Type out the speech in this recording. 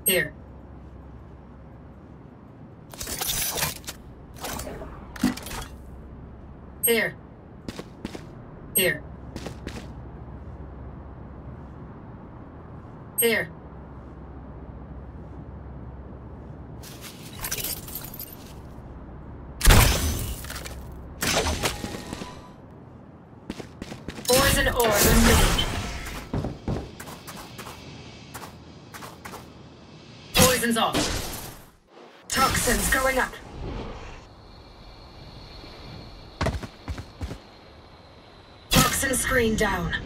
Here. Here. Here. Here. Poison orb emitted. Poison's off. Toxins going up. Toxin screen down.